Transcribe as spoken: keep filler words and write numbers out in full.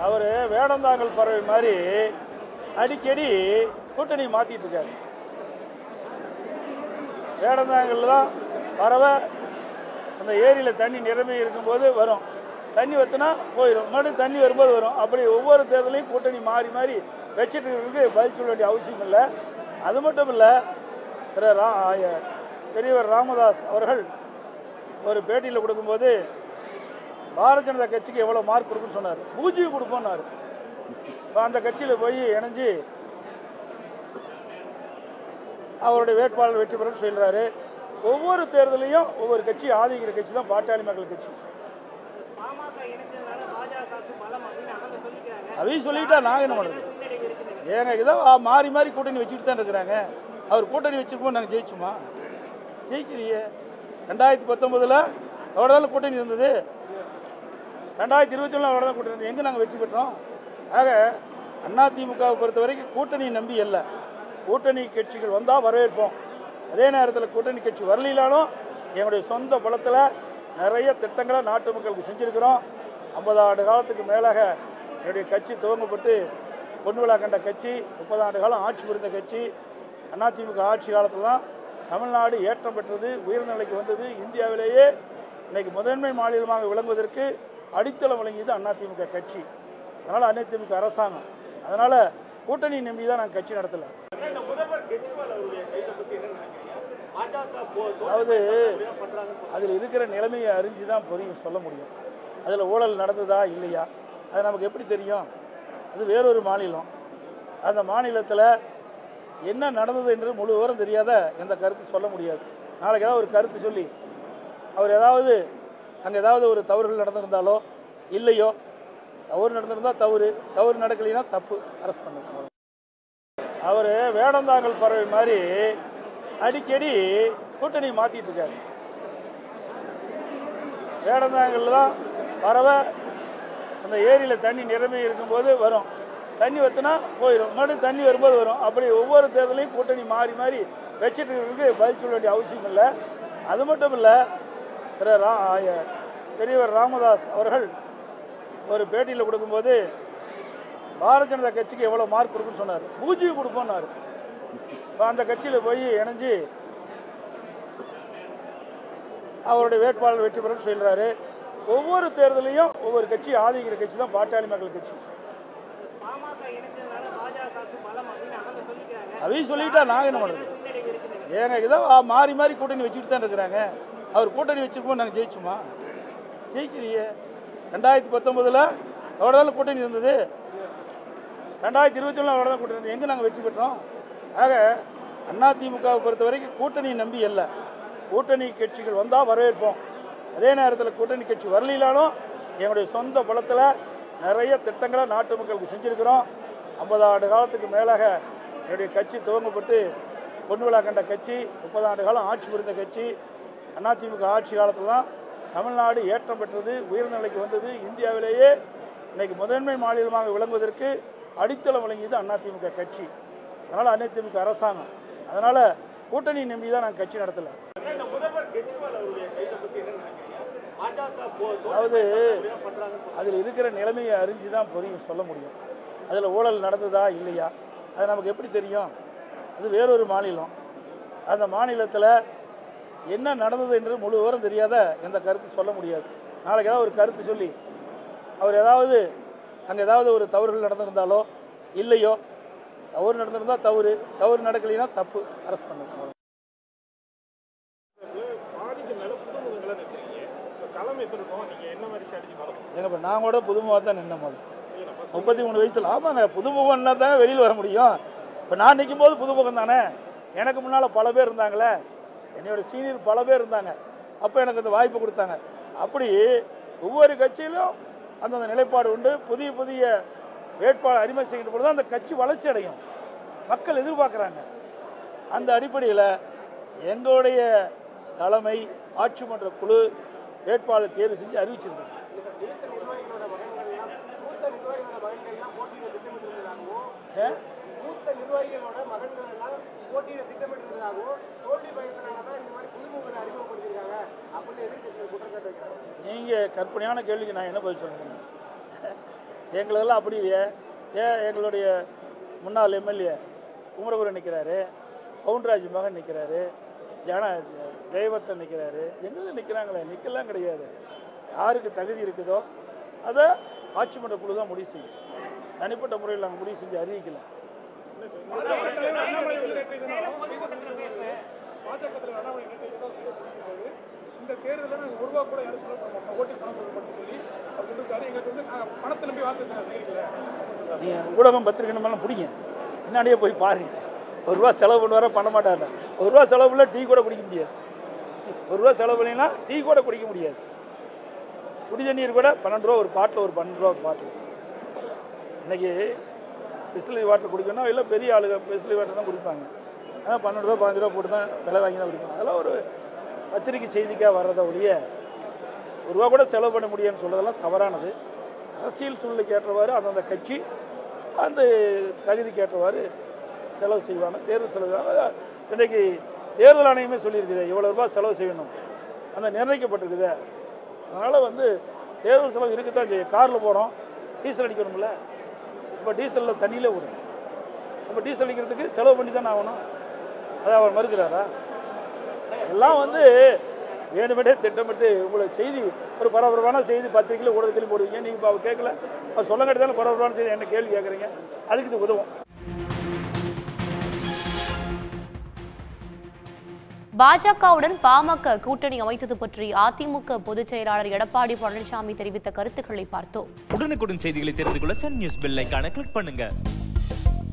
அவர் வேடந்தாங்கல் பறவை மாதிரி அடிக்கடி கூட்டணி மாற்றிட்டு இருக்காரு. வேடந்தாங்கல் தான் பறவை அந்த ஏரியில் தண்ணி நிரம்பி இருக்கும்போது வரும், தண்ணி வற்றினா போயிடும், மறுபடியும் தண்ணி வரும்போது வரும். அப்படி ஒவ்வொரு தேர்தலையும் கூட்டணி மாறி மாறி வச்சுட்டு இருக்கிறதுக்கு பதில் சொல்ல வேண்டிய அவசியம் இல்லை. அது மட்டும் இல்லை, திரு ரா பெரியவர் ராமதாஸ் அவர்கள் ஒரு பேட்டியில் கொடுக்கும்போது பாரதிய ஜனதா கட்சிக்கு எவ்வளோ மார்க் கொடுக்குன்னு சொன்னார். பூஜ்ஜியம் கொடுப்போன்னாரு. இப்போ அந்த கட்சியில் போய் இணைஞ்சு அவருடைய வேட்பாளர் வெற்றி பெற சொல்கிறாரு. ஒவ்வொரு தேர்தலையும் ஒவ்வொரு கட்சி ஆதரிக்கிற கட்சி தான் பாட்டாளி மக்கள் கட்சி. அதையும் சொல்லிக்கிட்டா நாங்கள் என்ன பண்ணுறது? ஏங்க இதை மாறி மாறி கூட்டணி வச்சுக்கிட்டு தான் இருக்கிறாங்க. அவர் கூட்டணி வச்சுருப்போம் நாங்கள் ஜெயிச்சுமா? ஜெயிக்கலையே. ரெண்டாயிரத்தி பத்தொம்பதில் எவ்வளோ தான் கூட்டணி இருந்தது, ரெண்டாயிரத்தி இருபத்தி ஒன்றில் எவ்வளோ தான் கூட்டணி இருந்தது, எங்கே நாங்கள் வெற்றி பெற்றோம்? ஆக அதிமுகவை பொறுத்த வரைக்கும் கூட்டணி நம்பி இல்லை, கூட்டணி கட்சிகள் வந்தால் வரவேற்போம். அதே நேரத்தில் கூட்டணி கட்சி வரலாலும் எங்களுடைய சொந்த பலத்தில் நிறைய திட்டங்களை நாட்டு மக்களுக்கு செஞ்சுருக்கிறோம். ஐம்பது ஆண்டு காலத்துக்கு மேலாக என்னுடைய கட்சி துவங்கப்பட்டு பொன் விழா கண்ட கட்சி, முப்பது ஆண்டு காலம் ஆட்சி புரிந்த கட்சி. அதிமுக ஆட்சி காலத்தில் தான் தமிழ்நாடு ஏற்றம் பெற்றது, உயர்நிலைக்கு வந்தது. இந்தியாவிலேயே இன்றைக்கு முதன்மை மாநிலமாக விளங்குவதற்கு அடித்தளம் வழங்கியது அதிமுக கட்சி. அதனால் அதிமுக அரசாங்கம். அதனால் கூட்டணி நம்பி தான் நாங்கள் கட்சி நடத்தலை. அதாவது அதில் இருக்கிற நிலைமையை அறிஞ்சு தான் புரியும் சொல்ல முடியும். அதில் ஊழல் நடந்ததா இல்லையா அது நமக்கு எப்படி தெரியும்? அது வேறொரு மாநிலம். அந்த மாநிலத்தில் என்ன நடந்தது என்று முழு விவரம் தெரியாத எந்த கருத்து சொல்ல முடியாது. நாளைக்கு ஏதாவது ஒரு கருத்து சொல்லி அவர் ஏதாவது அங்கே ஏதாவது ஒரு தவறுகள் நடந்திருந்தாலோ இல்லையோ, தவறு நடந்திருந்தால் தவறு, தவறு நடக்கலைன்னா தப்பு, அரெஸ்ட் பண்ண. அவர் வேடந்தாங்கல் பறவை மாதிரி அடிக்கடி கூட்டணி மாற்றிட்டு இருக்காரு. வேடந்தாங்கல் தான் பறவை அந்த ஏரியில் தண்ணி நிரம்பி இருக்கும்போது வரும், தண்ணி வற்றினா போயிடும், மறுபடியும் தண்ணி வரும்போது வரும். அப்படி ஒவ்வொரு தேர்தலையும் கூட்டணி மாறி மாறி வச்சுட்டு இருக்கிறதுக்கு பதில் சொல்ல வேண்டிய அவசியம் இல்லை. அது மட்டும் இல்லை, திரு ரா பெரியவர் ராமதாஸ் அவர்கள் ஒரு பேட்டியில் கொடுக்கும்போது பாரதிய ஜனதா கட்சிக்கு எவ்வளோ மார்க் கொடுக்குன்னு சொன்னார். பூஜ்ஜியம் கொடுப்போன்னாரு. இப்போ அந்த கட்சியில் போய் இணைஞ்சு அவருடைய வேட்பாளர் வெற்றி பெற சொல்கிறாரு. ஒவ்வொரு தேர்தலையும் ஒவ்வொரு கட்சி ஆதரிக்கிற கட்சி தான் பாட்டாளி மக்கள் கட்சி. அதையும் சொல்லிக்கிட்டா நாங்கள் என்ன பண்ணுறது? ஏங்க இதை மாறி மாறி கூட்டணி வச்சுக்கிட்டு தான் இருக்கிறாங்க. அவர் கூட்டணி வச்சுருப்போம் நாங்கள் ஜெயிச்சுமா? ஜெயிக்கலையே. ரெண்டாயிரத்தி பத்தொம்பதில் எவ்வளோ தான் கூட்டணி இருந்தது, ரெண்டாயிரத்தி இருபத்தி ஒன்றில் எவ்வளோ தான் கூட்டணி இருந்தது, எங்கே நாங்கள் வெற்றி பெற்றோம்? ஆக அதிமுகவை பொறுத்த வரைக்கும் கூட்டணி நம்பி இல்லை, கூட்டணி கட்சிகள் வந்தால் வரவேற்போம். அதே நேரத்தில் கூட்டணி கட்சி வரலாலும் எங்களுடைய சொந்த பலத்தில் நிறைய திட்டங்களை நாட்டு மக்களுக்கு செஞ்சுருக்கிறோம். ஐம்பது ஆண்டு காலத்துக்கு மேலாக என்னுடைய கட்சி துவங்கப்பட்டு பொன் விழா கண்ட கட்சி, முப்பது ஆண்டு காலம் ஆட்சி புரிந்த கட்சி. அதிமுக ஆட்சி காலத்தில் தான் தமிழ்நாடு ஏற்றம் பெற்றது, உயர்நிலைக்கு வந்தது. இந்தியாவிலேயே இன்றைக்கு முதன்மை மாநிலமாக விளங்குவதற்கு அடித்தளம் வழங்கியது அதிமுக கட்சி. அதனால் அதிமுக அரசாங்கம். அதனால் கூட்டணி நம்பி தான் நாங்கள் கட்சி நடத்தலை. அதாவது அதில் இருக்கிற நிலைமையை அறிஞ்சு தான் புரியும் சொல்ல முடியும். அதில் ஊழல் நடந்ததா இல்லையா அது நமக்கு எப்படி தெரியும்? அது வேறொரு மாநிலம். அந்த மாநிலத்தில் என்ன நடந்தது என்று முழு விவரம் தெரியாத எந்த கருத்து சொல்ல முடியாது. நாளைக்கு ஏதாவது ஒரு கருத்து சொல்லி அவர் ஏதாவது அங்கே ஏதாவது ஒரு தவறுகள் நடந்திருந்தாலோ இல்லையோ, தவறு நடந்திருந்தால் தவறு, தவறு நடக்கலைன்னா தப்பு, அரெஸ்ட் பண்ண. எங்க இப்போ நான் கூட புதுமுகமாக தான் நின்ன போது முப்பத்தி மூணு வயசில். ஆமாங்க, புதுமுகம்னா தான் வெளியில் வர முடியும். இப்போ நான் நிற்கும் போது புதுமுகம் தானே. எனக்கு முன்னால் பல பேர் இருந்தாங்களே, என்னோட சீனியர் பல பேர் இருந்தாங்க. அப்போ எனக்கு அந்த வாய்ப்பு கொடுத்தாங்க. அப்படி ஒவ்வொரு கட்சியிலும் அந்தந்த நிலைப்பாடு உண்டு. புதிய புதிய வேட்பாளர் அறிமுகம் செய்கின்ற பொழுது அந்த கட்சி வளர்ச்சி அடையும், மக்கள் எதிர்பார்க்குறாங்க. அந்த அடிப்படையில் எங்களுடைய தலைமை ஆட்சி மன்ற குழு வேட்பாளர் தேர்வு செஞ்சு அறிவிச்சிருக்கோம். நீங்கள் கற்பனையான கேள்விக்கு நான் என்ன பதில் சொல்ல முடியும்? எங்களெல்லாம் அப்படி இல்லையே. ஏன் எங்களுடைய முன்னாள் எம்எல்ஏ குமரகுரு நிற்கிறாரு, கவுண்டராஜ் மகன் நிற்கிறாரு, ஜன ஜெயவர்த்தன் நிற்கிறாரு, எங்கே நிற்கிறாங்களே, நிற்கலாம் கிடையாது. யாருக்கு தகுதி இருக்குதோ அதை ஆட்சி மன்ற குழு தான் முடிவு செய்யும். தனிப்பட்ட முறையில் நாங்கள் முடிவு செஞ்சு அறிவிக்கலாம். இந்த தேர்தலில் நாங்கள் ஒரு ரூபா கூட யாரும் செலவு பண்ண மாட்டோம், ஓட்டி பணம் கொடுக்கணும்னு சொல்லி அவர் சொல்லியிருக்காரு. எங்களுக்கு வந்து நாங்கள் பணத்தை நம்பி வார்த்தை செய்யல. நீங்கள் ஊடகம் பத்திரிக்கை நம்மளாம் பிடிங்க, பின்னாடியே போய் பாருங்க. ஒரு ரூபா செலவு பண்ணுவாரா பண்ண மாட்டார். ஒரு ரூபா செலவுல டீ கூட குடிக்க முடியாது. ஒரு ரூபா செலவு பண்ணினா டீ கூட குடிக்க முடியாது. குடி தண்ணீர் கூட பன்னெண்டு ரூபா ஒரு பாட்டில், ஒரு பன்னெண்டு ரூபா ஒரு பாட்டில். இன்றைக்கி பிஸ்லரி வாட்டர் குடிக்கணும், இல்லை பெரிய ஆளுங்க பிஸ்லரி வாட்டர் தான் குடிப்பாங்க. ஆனால் பன்னெண்டு ரூபா பதினஞ்சு ரூபா போட்டு தான் விலை வாங்கி தான் குடிப்பாங்க. அதெல்லாம் ஒரு பத்திரிக்கை செய்திக்காக வர்றதை ஒழிய ஒரு ரூபா கூட செலவு பண்ண முடியும்னு சொல்கிறதெல்லாம் தவறானது. அரசியல் சூழ்நிலைக்கு ஏற்றவாறு அந்தந்த கட்சி அந்த தகுதிக்கு ஏற்றவாறு செலவு செய்வாங்க, தேர்தல் செலவு. இன்றைக்கி தேர்தல் ஆணையமே சொல்லியிருக்குது இவ்வளோ ரூபா செலவு செய்யணும், அந்த நிர்ணயிக்கப்பட்டிருக்குது. அதனால் வந்து தேர்தல் செலவு இருக்குத்தான் செய்யும். காரில் போகிறோம், டீசல் அடிக்கணும்ல, இப்போ டீசலில் தண்ணியிலே விடும். அப்போ டீசல் அடிக்கிறதுக்கு செலவு பண்ணி தானே ஆகணும். அதை அவர் மறுக்கிறாரா? எல்லாம் வந்து வேணுமெண்டே திட்டமிட்டு உங்களை செய்தி ஒரு பரபரப்பான செய்தி பத்திரிகையில் ஊடகத்திலையும் போடுவீங்க. நீங்கள் இப்போ அவர் கேட்கல, அவர் சொல்ல கேட்டதாலும் பரபரப்பான செய்தி என்ன கேள்வி கேட்குறீங்க, அதுக்கு இது உதவும். பாஜகவுடன் பாமக கூட்டணி அமைத்தது பற்றி அதிமுக பொதுச் செயலாளர் எடப்பாடி பழனிசாமி தெரிவித்த கருத்துக்களை பார்த்தோம். உடனுக்குடன் செய்திகளை தெரிந்து கொள்ள சன் நியூஸ் பெல் ஐகானை கிளிக் பண்ணுங்க.